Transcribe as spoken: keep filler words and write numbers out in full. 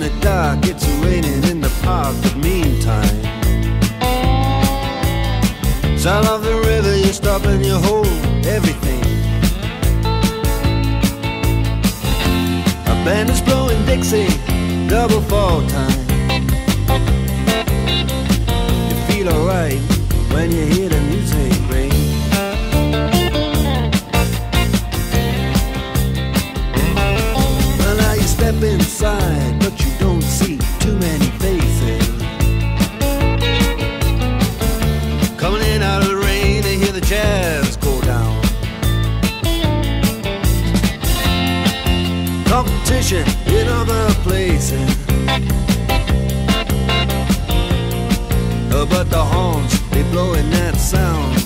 the dark, it's raining in the park, but meantime, sound of the river, you stop and you hold everything. A band is blowing Dixie, double fall time. You feel alright when you hear the music ring. Well, now you step inside, but you don't see too many faces. Coming in out of the rain, they hear the jazz go down. Competition in other places, uh, but the horns, they blowing that sound.